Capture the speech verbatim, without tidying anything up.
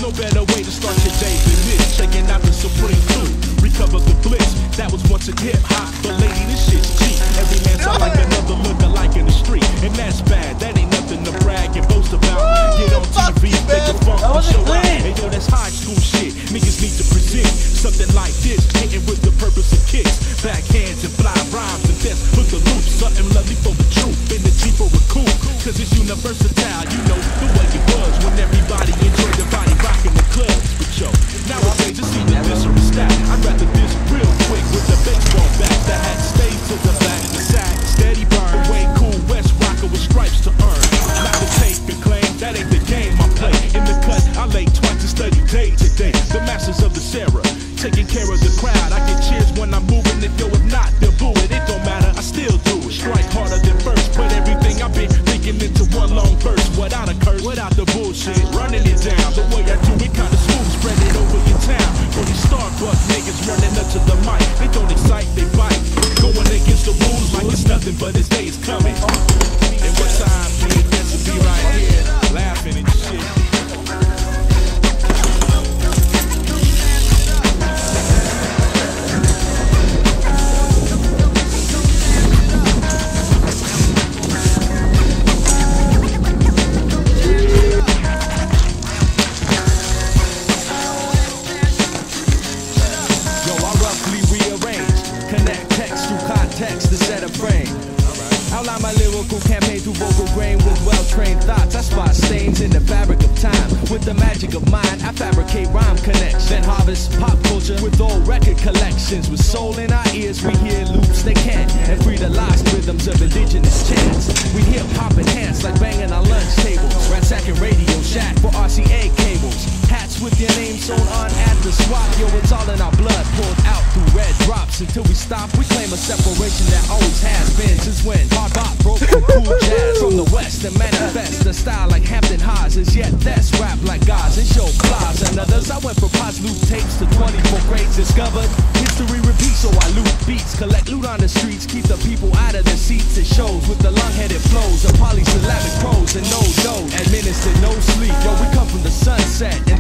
no better way to start your day than this. Checking out the Supreme two, recover the bliss. That was once a hip hop, but lady, this shit's cheap. Every man sound like another look-alike in the street, and that's bad. That ain't nothing to brag and boast about. Get on T V, make a funk and show out. Hey yo, that's high school shit. Niggas need to present something like this, hitting with the purpose of kicks, backhands and fly rhymes and death. Put the loop, something lovely for the truth, in the Jeep or a coupe, cause it's universal. You know the way it was when everybody enjoyed the body rocking the clubs. But yo, nowadays it's either this or a stack. I'd rather this real quick with the baseball bat that had stays to the back of the sack. Steady burn, way cool West rocker with stripes to earn. Not to take a claim, that ain't the game I play. In the cut, I lay twice and study day to day. The masters of the Sarah, taking care of the crowd. I get cheers when I'm moving it, yo, if not, they'll boo it. It don't matter, I still do it. Strike harder than first, put everything I've been thinking into one long verse. Without a curse, without the bullshit, running it down. The way I do it kinda smooth, spread it over your town. For these Starbucks niggas running up to the mic, they don't excite, they bite. Going against the rules like it's nothing but this day is coming. And what time we get to be right here, laughing and shit. To set a frame. Outline my lyrical campaign through vocal grain with well-trained thoughts. I spot stains in the fabric of time. With the magic of mind, I fabricate rhyme connections. Then harvest pop culture with old record collections. With soul in our ears, we hear loops they can't, and free the lost rhythms of indigenous chants. We hip hop enhanced like banging on lunch tables, ransacking Radio Shack for R C A cables. Hats with your name sewn on at the swap. Yo, it's all in our blood, pulled out through red drops. Until we stop, we claim a separation that always has been. Since when hard bop broke from cool jazz from the west and manifest a style like Hampton Haas. Is yet that's rap like gods and show claws and others. I went from pots loot tapes to twenty-four grades discovered. History repeats, so I loot beats, collect loot on the streets, keep the people out of the seats. It shows with the long-headed flows of polysyllabic prose and no dough. Administered no sleep. Yo, we come from the sunset.